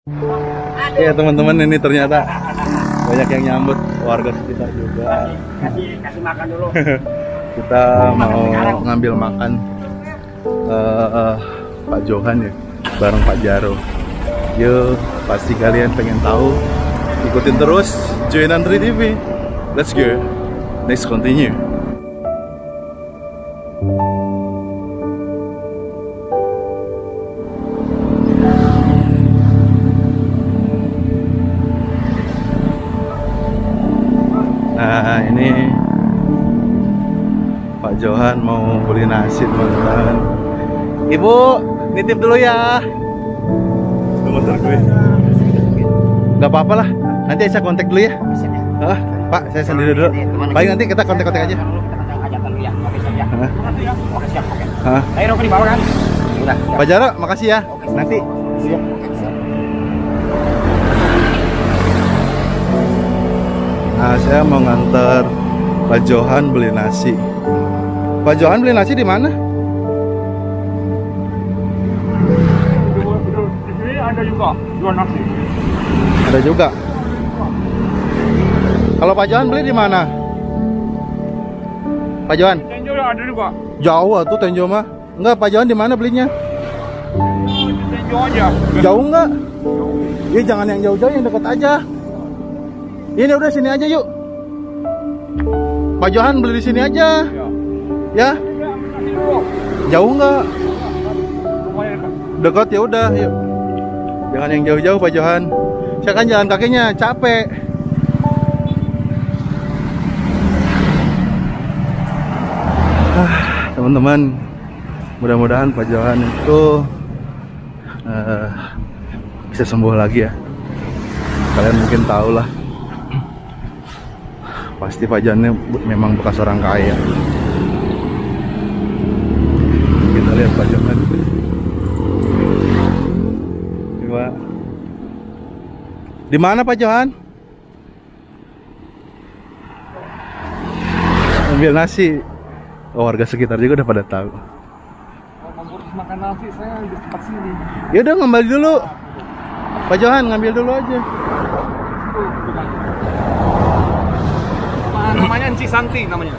Ya teman-teman, ini ternyata banyak yang nyambut, warga sekitar juga. Kasih makan dulu. Kita mau ngambil makan Pak Johan ya, bareng Pak Jaro. Yuk, pasti kalian pengen tahu. Ikutin terus Join Antri TV. Let's go. Next continue. Nah, ini Pak Johan mau beli nasi, teman-teman. Ibu, nitip dulu ya. Bentar gue. Gak apa-apa lah. Nanti saya kontak dulu ya. Hah? Pak, saya sendiri dulu. Paling nanti kita kontak-kontak aja. Hah? Ayo rokok di bawah kan? Udah. Pak Jaro, makasih ya. Nanti. Nah, saya mau nganter Pak Johan beli nasi. Pak Johan beli nasi di mana? Di sini ada juga jual nasi. Ada juga. Kalau Pak Johan beli di mana? Pak Johan? Tenjo ada juga. Jauh tuh Tenjo mah. Enggak, Pak Johan di mana belinya? Tenjo aja. Jauh enggak? Iya, jangan yang jauh-jauh, yang dekat aja. Ini udah sini aja yuk. Pak Johan beli di sini aja. Ya. Jauh enggak? Dekat ya udah, yuk. Jangan yang jauh-jauh Pak Johan. Saya kan jalan kakinya capek. Teman-teman, mudah-mudahan Pak Johan itu bisa sembuh lagi ya. Kalian mungkin tahu lah, pasti Pak Johan memang bekas orang kaya. Kita lihat Pak Johan. Coba. Di mana Pak Johan? Ambil nasi. Oh, warga sekitar juga udah pada tahu. Mau makan nasi saya di tempat sini. Ya udah, ngambil dulu. Pak Johan ngambil dulu aja. Namanya Enci Santi namanya.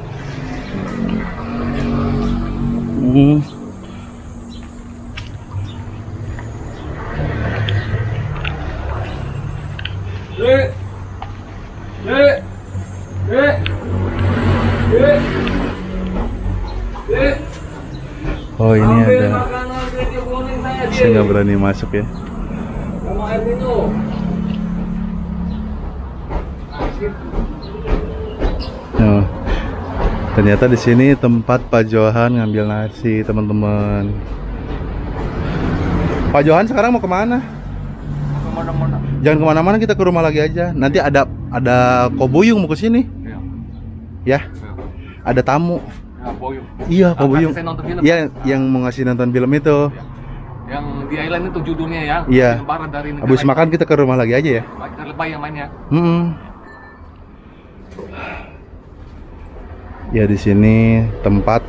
Oh, ini ada. Saya nggak berani masuk ya. Oh, ternyata di sini tempat Pak Johan ngambil nasi, teman-teman. Pak Johan sekarang mau kemana? Kemana-mana. Jangan kemana-mana, kita ke rumah lagi aja. Nanti ada Kobuyung mau ke sini. Ya. Ada tamu. Ya, Boyung. Iya, Kobuyung. Iya, yang mau ngasih nonton film itu. Yang di island itu judulnya ya. Iya. Lebaran dari negara. Habis makan kita ke rumah lagi aja ya. Kita lebay yang mainnya. Ya, di sini tempat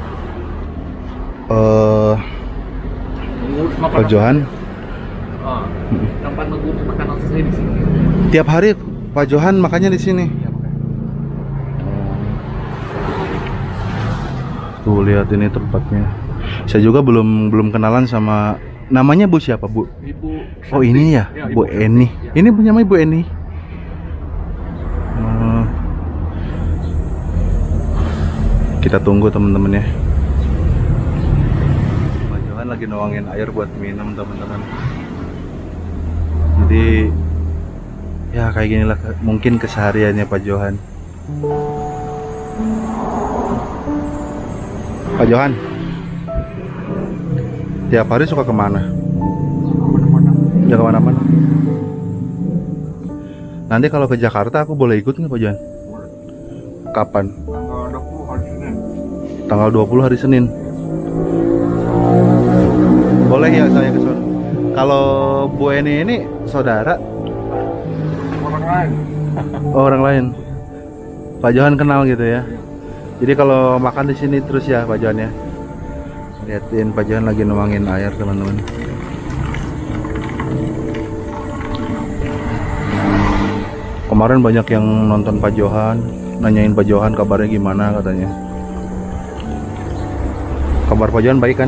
Pak Johan. Tempat mengurus makanan saya di sini. Tiap hari Pak Johan makannya di sini. Tuh, lihat ini tempatnya. Saya juga belum kenalan sama, namanya Bu siapa, Bu? Ibu. Oh, ini ya, Bu Eni. Ini punya namanya Bu Eni. Kita tunggu teman-teman ya. Pak Johan lagi nuangin air buat minum, teman-teman. Jadi ya kayak ginilah mungkin kesehariannya Pak Johan. Pak Johan, tiap hari suka kemana? Kemana-mana. Ya kemana-mana. Nanti kalau ke Jakarta aku boleh ikut nggak Pak Johan? Kapan? Tanggal 20 hari Senin. Boleh ya saya ke sana. Kalau Bu Eni ini saudara? Orang lain. Oh, orang lain. Pak Johan kenal gitu ya. Jadi kalau makan di sini terus ya Pak Johan ya. Lihatin Pak Johan lagi nuangin air, teman-teman. Kemarin banyak yang nonton Pak Johan, nanyain Pak Johan kabarnya gimana katanya. Kabar Pak Johan baik kan?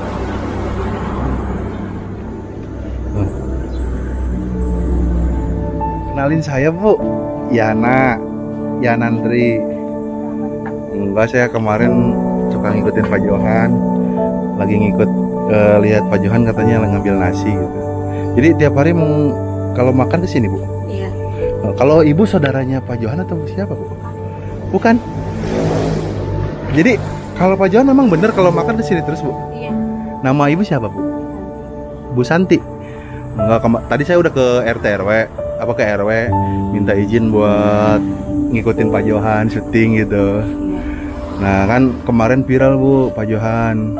Kenalin saya Bu, Yana Nandri. Enggak, saya kemarin suka ngikutin Pak Johan, lagi ngikut lihat Pak Johan katanya ngambil nasi gitu. Jadi tiap hari mau kalau makan ke sini Bu. Iya. Kalau ibu saudaranya Pak Johan atau siapa Bu? Bukan. Jadi kalau Pak Johan memang bener kalau makan ke sini terus Bu. Iya. Nama ibu siapa Bu? Bu Santi. Enggak, tadi saya udah ke RT RW, apa ke RW, minta izin buat ngikutin Pak Johan syuting gitu. Nah kan kemarin viral Bu Pak Johan,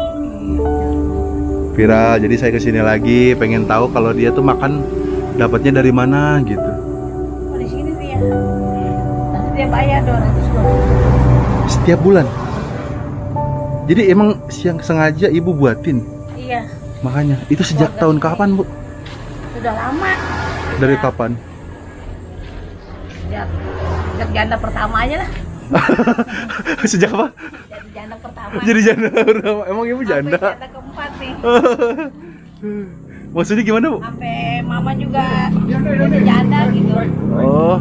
viral. Jadi saya kesini lagi pengen tahu kalau dia tuh makan dapatnya dari mana gitu. Oh, di sini dia. Nanti dia bayar 200 Setiap bulan. Jadi emang siang sengaja ibu buatin. Iya. Makanya itu sejak tahun kapan Bu? Sudah lama. Dari kapan? Sejak janda pertama aja lah. Sejak apa? Jadi janda pertama. Jadi janda pertama. Emang ibu janda? Sampai janda keempat nih. Maksudnya gimana Bu? Sampai mama juga jadi janda gitu. Oh.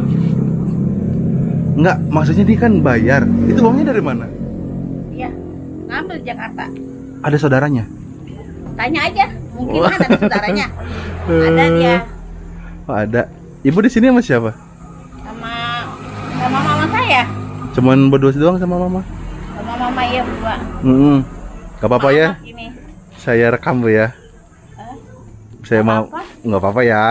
Enggak, maksudnya dia kan bayar. Itu uangnya dari mana? Iya. Ngambil di Jakarta. Ada saudaranya? Tanya aja. Mungkin kan ada saudaranya. Ada dia. Oh, ada. Ibu di sini sama siapa? Sama mama saya. Cuman berdua doang sama mama? Sama mama iya berdua. Gak apa-apa ya? Ini. Saya rekam Bu ya. Saya mau apa-apa. nggak apa-apa ya.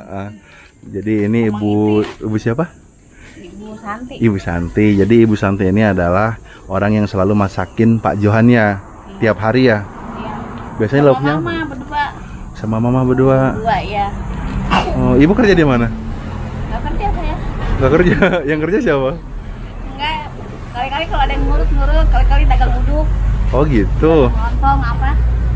Jadi ini ibu siapa? Ibu Santi. Ibu Santi. Jadi Ibu Santi ini adalah orang yang selalu masakin Pak Johan ya, tiap hari ya. Iya. Biasanya Sama lauknya mama berdua. sama mama berdua. Berdua ya. Oh, ibu kerja di mana? Gak kerja saya. Gak kerja. Yang kerja siapa? Enggak. Kali-kali kalau ada yang ngurus, kali-kali dagang uduk. Oh gitu. Lontong apa?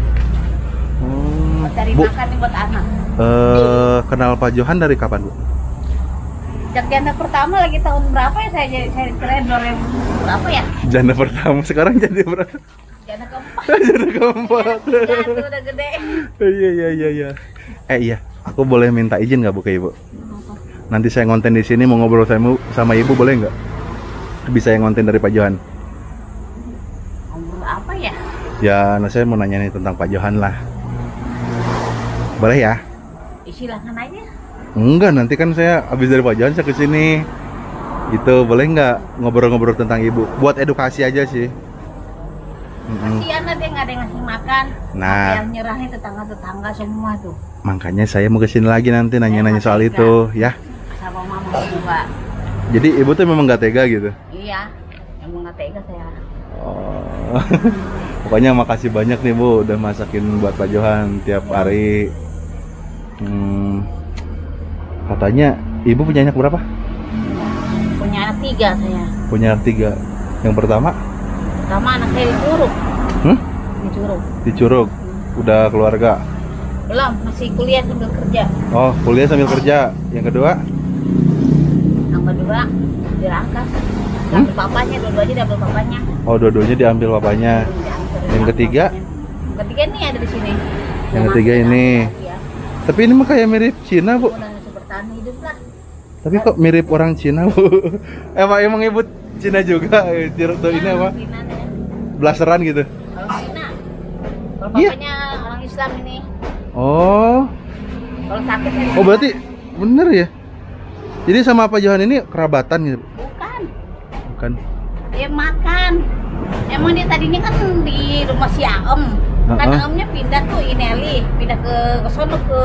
Buat cari Bu, makan nih buat anak. kenal Pak Johan dari kapan Bu? Sejak janda pertama lagi tahun berapa ya saya kira 2000 berapa ya? Janda pertama, sekarang jadi berapa? Janda keempat. Janda keempat. Janda udah gede. Iya. Iya, aku boleh minta izin nggak Bu ke Ibu? Nanti saya ngonten di sini mau ngobrol sama Ibu boleh nggak? Bisa yang ngonten dari Pak Johan? Ngobrol apa ya? Ya, nah saya mau nanya nih tentang Pak Johan lah. Boleh ya? Silahkan aja. Enggak, nanti kan saya habis dari Pak Johan saya kesini. Itu boleh nggak ngobrol-ngobrol tentang Ibu? Buat edukasi aja sih. Kasihan lah dia nggak ada yang ngasih makan. Nah. Yang nyerahin tetangga-tetangga semua tuh. Makanya saya mau kesini lagi nanti nanya-nanya soal itu, ya. Sama mama berdua. Jadi Ibu tuh memang nggak tega gitu? Iya, emang nggak tega saya. Oh. Pokoknya makasih banyak nih Bu udah masakin buat Pak Johan tiap hari. Katanya Ibu punya anak berapa? Punya anak 3 saya. Punya anak 3. Yang pertama? Pertama anak saya di Curug. Di Curug. Di Curug. Udah keluarga? Belum, masih kuliah sambil kerja. Oh, kuliah sambil kerja. Yang kedua? Yang kedua di Rangkas. Diambil papanya, dua-duanya diambil papanya. Oh, dua-duanya diambil papanya. Yang ketiga? Yang ketiga nih ada di sini. Yang ketiga ini. Ya. Tapi ini mah kayak mirip Cina Bu. Udah masih bertahan hidup lah. Tapi kok mirip orang Cina Bu? Emang Ibu Cina juga? Tuh ini apa? Cina nih. Blasteran gitu? Kalau Cina. Kalau Iya. papanya orang Islam ini. Oh. Kalau sakit saya Oh berarti bener ya? Jadi sama Pak Johan ini kerabatan gitu? bukan. Bukan. Dia makan. Emang dia tadinya kan di rumah si Aem. Kan Aemnya pindah tuh Ineli, pindah ke sono ke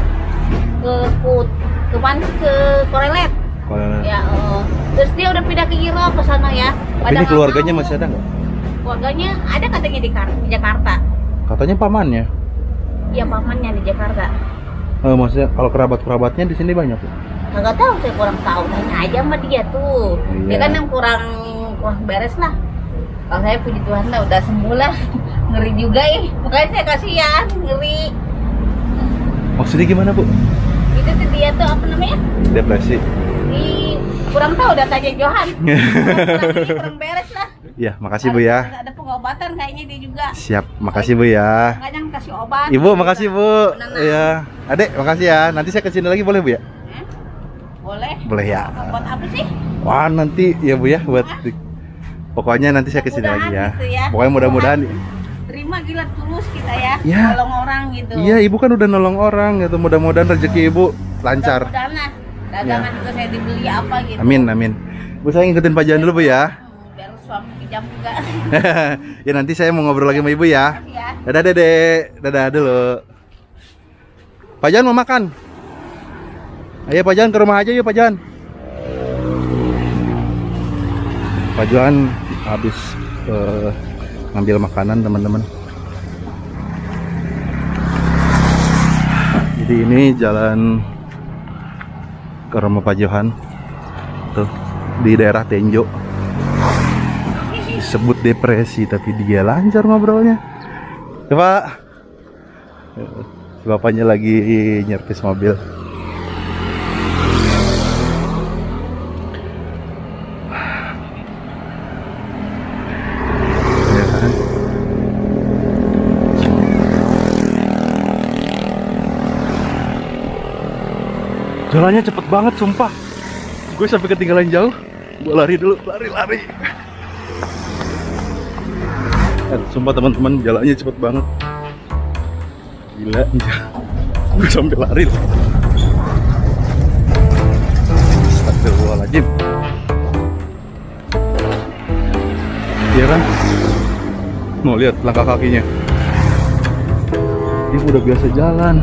mana ke Korelet. Ya, terus dia udah pindah ke Iro ke sana ya. Tapi ini keluarganya masih ada nggak? Keluarganya ada katanya di Jakarta. Katanya pamannya. Iya pamannya di Jakarta. Maksudnya kalau kerabat-kerabatnya di sini banyak ya? Kagak tahu, saya kurang tahu. Tanya aja sama dia tuh. Iya. Dia kan yang kurang beres lah. Kalau saya puji Tuhan lah udah sembuh lah. Ngeri juga makanya saya kasihan, ngeri. Maksudnya gimana Bu? Itu tuh dia tuh apa namanya? Depresi. Kurang tahu datanya Johan. Kurang beres lah. Iya, makasih Bu ya. Ada pengobatan kayaknya dia juga. Siap, makasih Bu ya. Kadang kasih obat. Ibu, makasih Bu. Iya. Adek, makasih ya. Nanti saya kesini lagi boleh Bu ya? Boleh. Boleh ya. Buat apa sih? Wah, nanti ya Bu ya buat. Pokoknya nanti saya kesini lagi ya. Gitu ya. Pokoknya mudah-mudahan. Terima gila tulus kita ya. Ya. Nolong orang gitu. Iya, Ibu kan udah nolong orang gitu. Mudah-mudahan rezeki Ibu lancar. Mudah-mudahan lah. Dagangan juga saya dibeli apa gitu. Amin, amin. Bu, saya ngikutin Pak Johan dulu Bu ya. Biar suami kejam juga. Ya nanti saya mau ngobrol lagi sama Ibu ya. Ya. Dadah Dedek. Dadah dulu. Pak Johan mau makan? Ayo Pak Johan ke rumah aja yuk Pak Johan. Pak Johan habis ngambil makanan teman-teman. Jadi ini jalan ke rumah Pak Johan tuh di daerah Tenjo. Disebut depresi tapi dia lancar ngobrolnya. Ya Pak, bapaknya lagi nyervis mobil. Jalannya cepet banget sumpah. Gue sampai ketinggalan jauh. Gue lari dulu, lari. Sumpah teman-teman, jalannya cepet banget. Gila, gue sampai lari loh. Astagfirullahaladzim. Iya kan? Mau lihat langkah kakinya. Dia udah biasa jalan.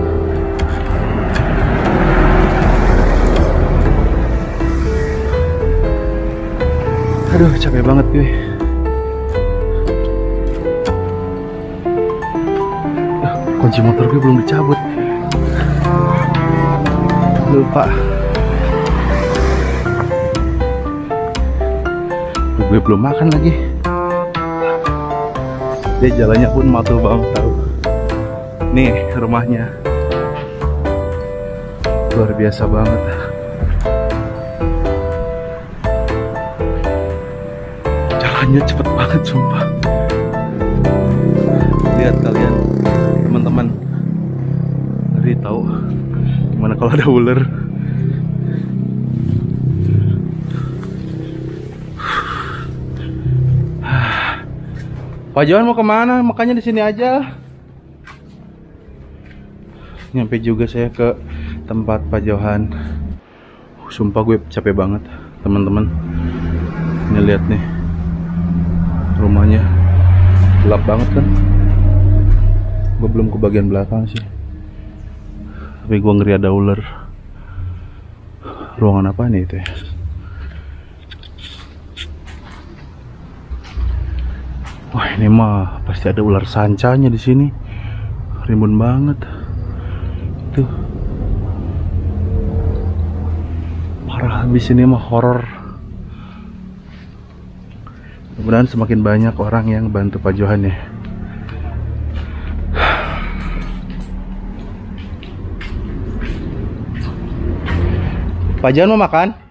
Aduh, capek banget gue. Kunci motor gue belum dicabut. Lupa. Gue belum makan lagi. Dia jalannya pun matu banget tahu. Nih rumahnya. Luar biasa banget. Jalannya cepet banget sumpah. Lihat kalian teman-teman, ngeri tahu gimana kalau ada ular. Pak Johan mau kemana? Makanya di sini aja. Nyampe juga saya ke tempat Pak Johan. Sumpah gue capek banget teman-teman. Ini lihat nih rumahnya, gelap banget kan. Gue belum ke bagian belakang sih, tapi gue ngeri ada ular. Ruangan apa nih itu ya? Wah, ini mah pasti ada ular sancanya di sini. Rimbun banget. Tuh. Parah habis, ini mah horor. Mudah-mudahan semakin banyak orang yang bantu Pak Johan ya. Pak Johan mau makan?